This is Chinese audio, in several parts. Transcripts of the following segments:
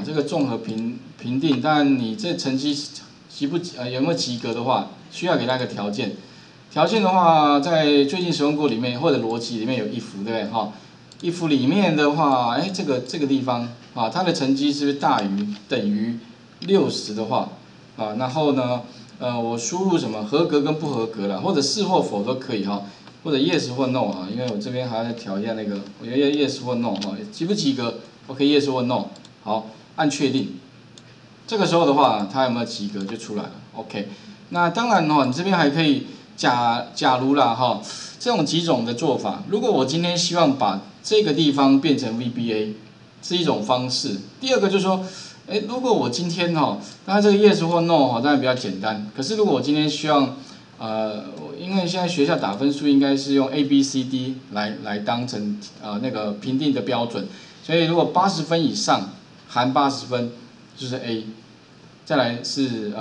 这个综合评定，当然你这成绩有没有及格的话，需要给它一个条件。条件的话，在最近使用过里面或者逻辑里面有if，对不对？哈，if里面的话，哎，这个地方啊，它的成绩是不是大于等于60的话啊？然后呢，我输入什么合格跟不合格啦，或者是或否都可以哈，或者 yes 或 no 啊，因为我这边还要再调一下那个，我觉得 yes 或 no 哈，及不及格 ？OK yes 或 no， 好，按确定。这个时候的话，它有没有及格就出来了。OK， 那当然哈，你这边还可以假如啦哈，这种几种的做法。如果我今天希望把这个地方变成 VBA， 是一种方式。第二个就是说，哎，如果我今天哈，当然这个 yes 或 no 哈，当然比较简单。可是如果我今天希望因为现在学校打分数应该是用 A、B、C、D 来当成那个评定的标准，所以如果80分以上含80分就是 A， 再来是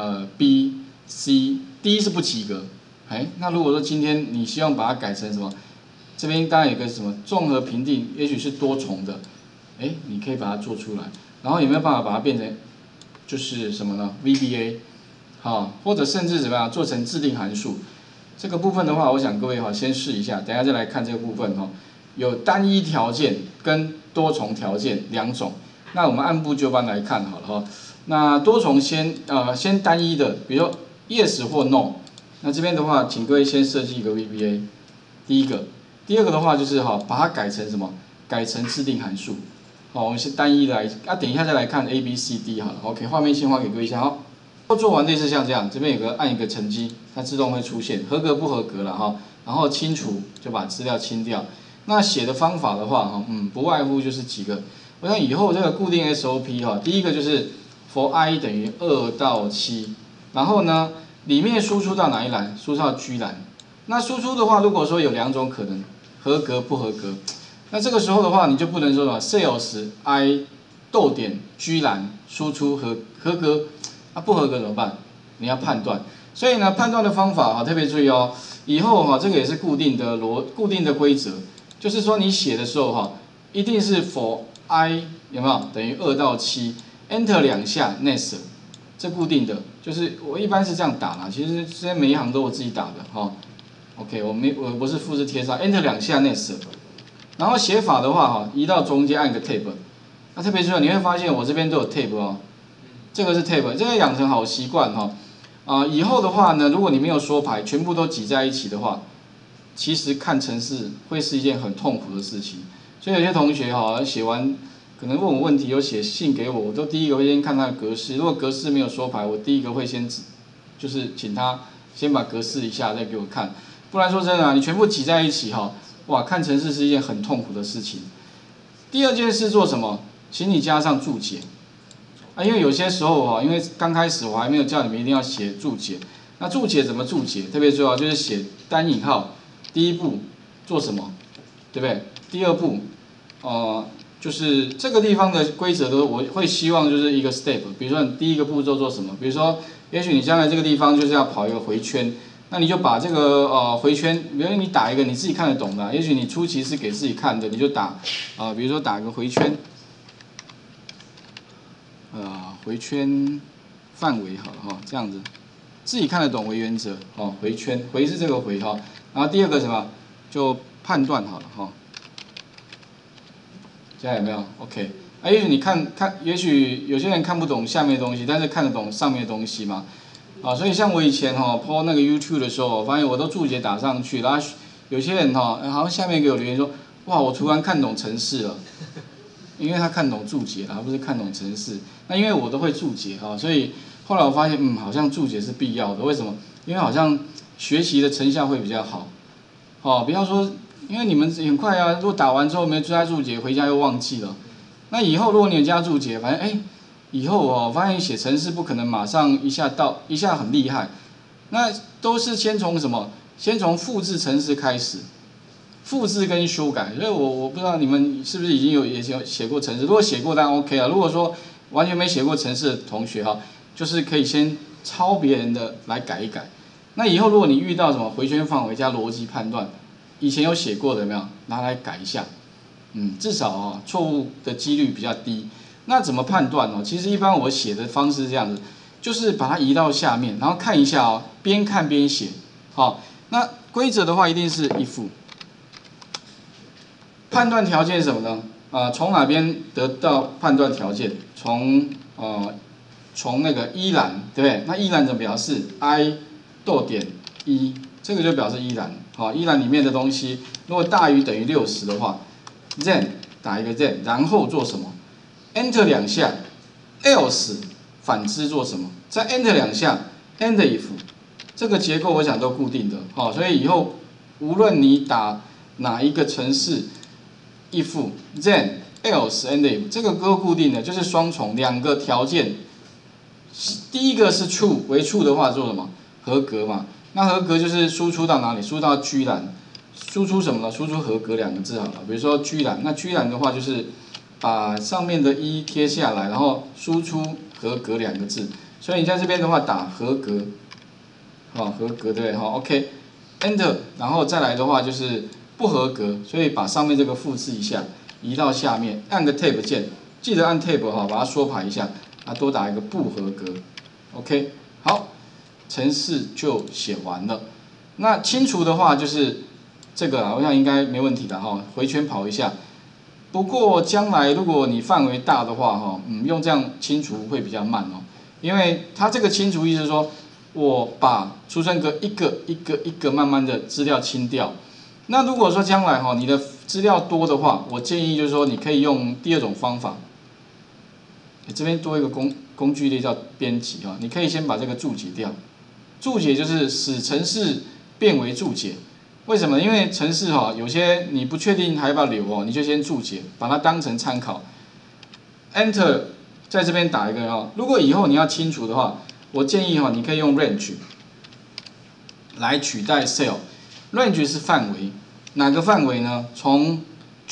B、C、D 是不及格。哎，那如果说今天你希望把它改成什么？这边当然有个什么综合评定，也许是多重的，哎，你可以把它做出来，然后有没有办法把它变成就是什么呢 ？VBA， 好，或者甚至怎么样做成制定函数？这个部分的话，我想各位哈先试一下，等一下再来看这个部分哈。有单一条件跟多重条件两种，那我们按部就班来看好了哈。那多重先单一的，比如说 yes 或 no， 那这边的话，请各位先设计一个 VBA， 第一个，第二个的话就是哈把它改成什么？改成制定函数。好，我们是单一的来，等一下再来看 A、B、C、D 好了。OK， 画面先画给各位一下哈。做完类似像这样，这边有个按一个成绩，它自动会出现合格不合格了哈，然后清除就把资料清掉。那写的方法的话哈，不外乎就是几个。我想以后这个固定 SOP 哈，第一个就是 for i 等于2到7，然后呢里面输出到哪一栏？输出到 G 栏。那输出的话，如果说有两种可能，合格不合格，那这个时候的话你就不能说什么 sales i 逗点 G 栏输出合格。不合格怎么办？你要判断，所以呢，判断的方法哈，特别注意哦。以后哈，这个也是固定的规则，就是说你写的时候哈，一定是 for i 有没有等于2到7 ，enter 2下 next， 这固定的，就是我一般是这样打啦。其实现在每一行都我自己打的哈。OK， 我不是复制贴上 ，enter 2下 next， 然后写法的话哈，移到中间按个 tab， 那特别注意，你会发现我这边都有 tab 哦。这个是 tab， 这个养成好习惯哈。以后的话呢，如果你没有缩排，全部都挤在一起的话，其实看程式会是一件很痛苦的事情。所以有些同学哈，写完可能问我问题，有写信给我，我都第一个会先看他的格式。如果格式没有缩排，我第一个会先就是请他先把格式一下再给我看。不然说真的你全部挤在一起哈，哇，看程式是一件很痛苦的事情。第二件事做什么？请你加上注解。因为有些时候哈，因为刚开始我还没有叫你们一定要写注解。那注解怎么注解？特别重要就是写单引号，第一步做什么，对不对？第二步，就是这个地方的规则都我会希望就是一个 step。比如说你第一个步骤做什么？比如说，也许你将来这个地方就是要跑一个回圈，那你就把这个回圈，比如你打一个你自己看得懂的，也许你初期是给自己看的，你就打比如说打个回圈。回圈范围好了哈，这样子自己看得懂为原则哦。回圈回是这个回哈，然后第二个什么就判断好了哈。现在有没有 ？OK， 也许你看，也许有些人看不懂下面的东西，但是看得懂上面的东西嘛。所以像我以前po 那个 YouTube 的时候，我发现我都注解打上去，然后有些人好像下面给我留言说，哇，我突然看懂程式了。因为他看懂注解，而不是看懂程式。那因为我都会注解哈，所以后来我发现，好像注解是必要的。为什么？因为好像学习的成效会比较好。不要说，因为你们很快啊，如果打完之后没加注解，回家又忘记了。那以后如果你有加注解，反正以后我发现写程式不可能马上一下很厉害。那都是先从什么？先从复制程式开始。复制跟修改，所以我不知道你们是不是已经也写过程式，如果写过当然 OK 了。如果说完全没写过程式的同学哈，就是可以先抄别人的来改一改。那以后如果你遇到什么回圈范围加逻辑判断，以前有写过的有没有？拿来改一下，至少错误的几率比较低。 那怎么判断哦？其实一般我写的方式是这样子，就是把它移到下面，然后看一下哦，边看边写。好，那规则的话一定是 if。判断条件是什么呢？从哪边得到判断条件？从那个依栏，对不对？那依栏怎么表示 ？i 逗点一，这个就表示依栏。好，依栏里面的东西如果大于等于60的话 ，then 打一个 then， 然后做什么 ？Enter 2下 ，else 反之做什么？再 Enter 2下 ，and if 这个结构我想都固定的。好，所以以后无论你打哪一个程式 ，if then else and if 这个都固定的，就是双重2个条件。第一个是 true 为 true 的话做什么？合格嘛。那合格就是输出到哪里？输出到居栏。输出什么呢？输出合格2个字好了。比如说居栏，那居栏的话就是把上面的一贴下来，然后输出合格2个字。所以你在这边的话打合格，好，合格对不对？好 ，OK，Enter， 然后再来的话就是不合格，所以把上面这个复制一下，移到下面，按个 Tab 键，记得按 Tab 哈，把它缩排一下。多打一个不合格 ，OK， 好，程式就写完了。那清除的话就是这个啊，我想应该没问题的哈，回圈跑一下。不过将来如果你范围大的话哈，用这样清除会比较慢哦，因为它这个清除意思是说，我把出生格一个慢慢的资料清掉。那如果说将来哈你的资料多的话，我建议就是说你可以用第2种方法。这边多一个工具列叫编辑啊，你可以先把这个注解掉。注解就是使程式变为注解。为什么？因为程式有些你不确定还要不要留哦，你就先注解，把它当成参考。Enter 在这边打一个哦。如果以后你要清除的话，我建议你可以用 range 来取代 cell。range 是范围，哪个范围呢？从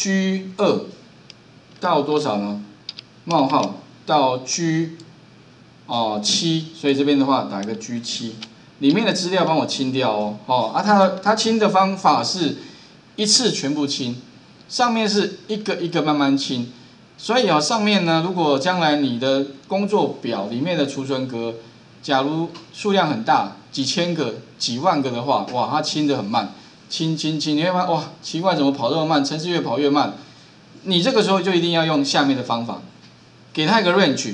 G2 到多少呢？冒号。到 G7，所以这边的话打一个 G7，里面的资料帮我清掉哦。它清的方法是一次全部清，上面是一个慢慢清。所以上面呢，如果将来你的工作表里面的储存格，假如数量很大，几千个、几万个的话，哇，它清的很慢，清，你会发现哇，奇怪，怎么跑这么慢？程式越跑越慢。你这个时候就一定要用下面的方法。给它一个 range，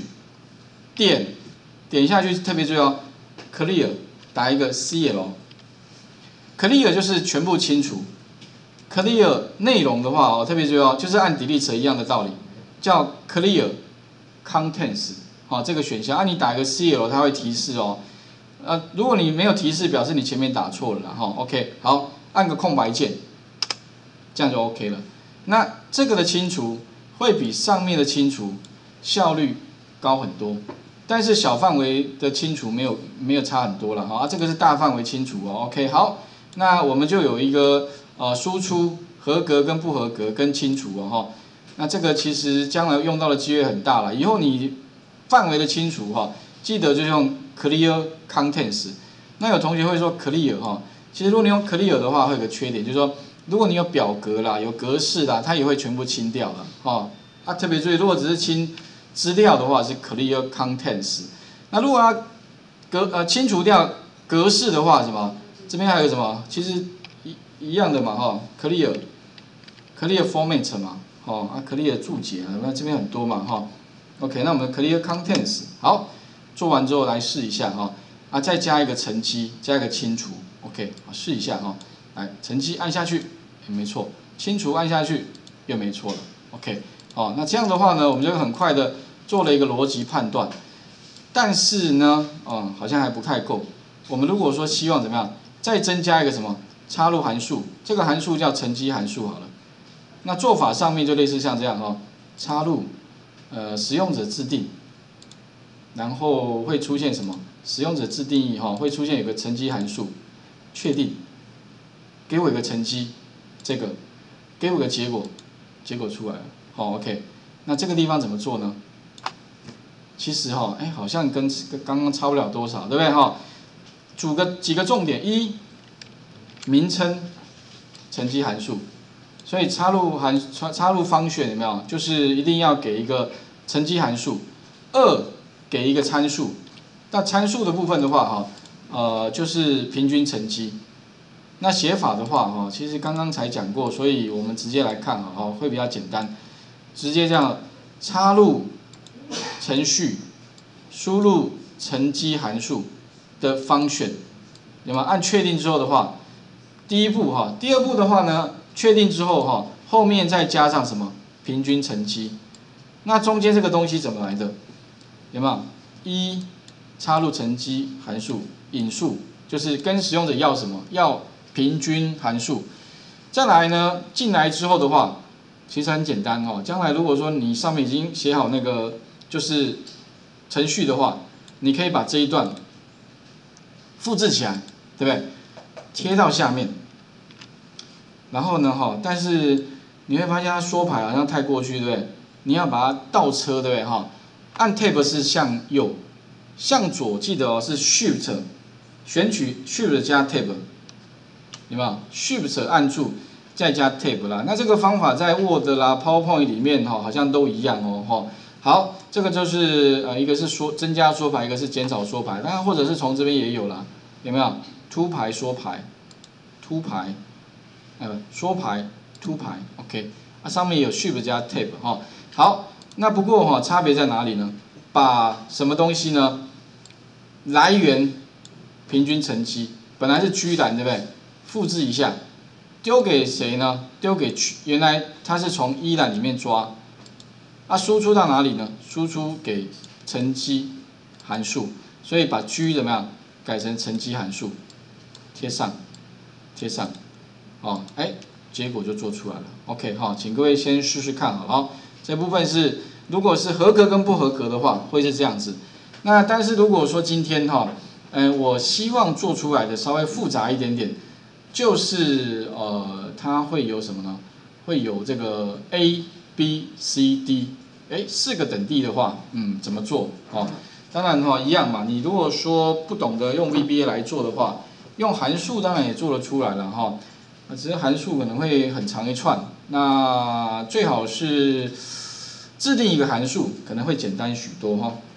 点下去，特别注意哦 ，clear 打一个 cl，clear 就是全部清除 ，clear 内容的话特别注意哦，就是按 delete 一样的道理，叫 clear contents， 这个选项，你打一个 cl， 它会提示哦，如果你没有提示，表示你前面打错了啦，OK， 好，按个空白键，这样就 OK 了。那这个的清除会比上面的清除效率高很多，但是小范围的清除没有差很多了哈，这个是大范围清除哦 ，OK， 好，那我们就有一个输出合格跟不合格跟清除哦哈，那这个其实将来用到的机会很大了，以后你范围的清除记得就用 clear contents， 那有同学会说 clear 其实如果你用 clear 的话，会有个缺点，就是说如果你有表格啦、有格式啦，它也会全部清掉了特别注意，如果只是清资料的话是 clear contents， 那如果要清除掉格式的话，什么？这边还有什么？其实一样的嘛clear format 嘛clear 注解那这边很多嘛OK， 那我们 clear contents 好，做完之后来试一下再加一个乘积，加一个清除 OK， 试一下来乘积按下去也没错，清除按下去又没错了 OK。那这样的话呢，我们就很快的做了一个逻辑判断，但是呢，好像还不太够。我们如果说希望怎么样，再增加一个什么插入函数，这个函数叫乘积函数好了。那做法上面就类似像这样插入使用者自定，然后会出现什么？使用者自定义会出现有个乘积函数，确定，给我一个乘积，这个，给我个结果，结果出来了。OK， 那这个地方怎么做呢？其实好像跟刚刚差不了多少，对不对组个几个重点，一，名称，乘积函数，所以插入方选有没有？就是一定要给一个乘积函数，2给一个参数。那参数的部分的话，就是平均乘积。那写法的话，其实刚刚才讲过，所以我们直接来看会比较简单。直接这样插入程序，输入乘积函数的function，有没有？按确定之后的话，第一步第二步的话呢，确定之后后面再加上什么平均乘积。那中间这个东西怎么来的？有没有？插入乘积函数引数，就是跟使用者要什么？要平均函数。再来呢，进来之后的话，其实很简单将来如果说你上面已经写好那个就是程序的话，你可以把这一段复制起来，对不对？贴到下面。然后呢但是你会发现它缩排好像太过去，对不对？你要把它倒车，对不对按 Tab 是向右，向左记得是 Shift， 选取 Shift 加 Tab， 有没有 ？Shift 按住再加 Tab 啦。那这个方法在 Word 啦、PowerPoint 里面好像都一样好，这个就是一个是增加缩排，一个是减少缩排，当然或者是从这边也有啦，有没有？凸排缩排，凸排，缩排凸排 ，OK， 上面有 Shift 加 Tab 好，那不过差别在哪里呢？把什么东西呢？来源平均乘积本来是居栏，对不对？复制一下，丢给谁呢？丢给原来它是从一栏里面抓，输出到哪里呢？输出给乘积函数，所以把居怎么样改成乘积函数，贴上，结果就做出来了。OK 请各位先试试看好，这部分是如果是合格跟不合格的话，会是这样子。那但是如果说今天我希望做出来的稍微复杂一点点，就是它会有什么呢？会有这个 A、B、C、D， 4个等地的话，怎么做？当然一样嘛。你如果说不懂得用 VBA 来做的话，用函数当然也做得出来了只是函数可能会很长一串，那最好是制定一个函数，可能会简单许多